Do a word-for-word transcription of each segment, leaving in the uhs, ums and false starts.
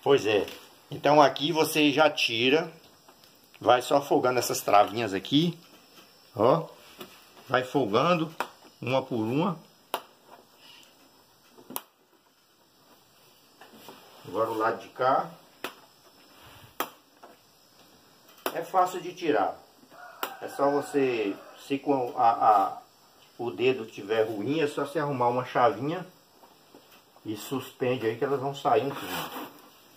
Pois é. Então aqui você já tira, vai só folgando essas travinhas aqui, ó. Vai folgando uma por uma. Agora o lado de cá. É fácil de tirar. É só você, se com a, a, o dedo estiver ruim, é só você arrumar uma chavinha e suspende aí que elas vão saindo tudo.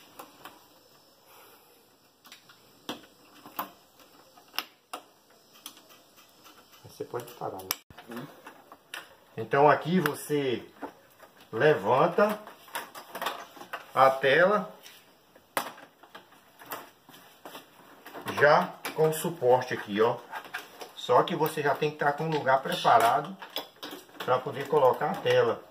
Você pode parar, né? Então aqui você levanta a tela já com o suporte aqui, ó. Só que você já tem que estar com um lugar preparado para poder colocar a tela.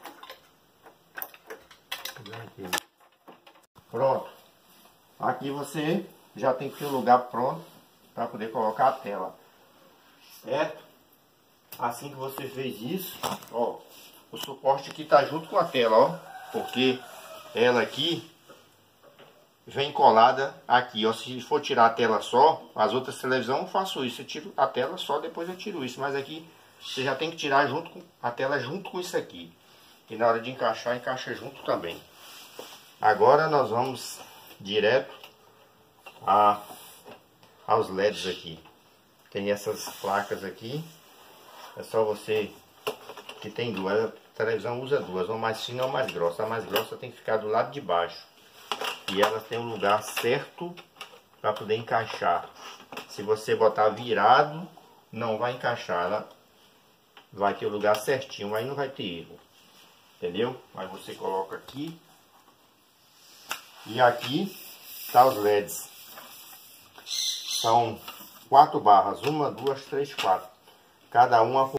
Pronto. Aqui você já tem que ter um lugar pronto para poder colocar a tela. Certo? Assim que você fez isso, ó, o suporte aqui tá junto com a tela, ó, porque ela aqui vem colada aqui, ó. Se for tirar a tela só, as outras televisões eu faço isso, eu tiro a tela só, depois eu tiro isso, mas aqui você já tem que tirar junto com a tela junto com isso aqui. E na hora de encaixar, encaixa junto também. Agora nós vamos direto a, aos L E Ds aqui. Tem essas placas aqui. É só você que tem duas. A televisão usa duas, uma mais fina ou mais grossa. A mais grossa tem que ficar do lado de baixo. E ela tem um lugar certo para poder encaixar. Se você botar virado, não vai encaixar. Ela vai ter o lugar certinho, aí não vai ter erro. Entendeu? Aí você coloca aqui. E aqui tá os L E Ds. São quatro barras. Uma, duas, três, quatro. Cada uma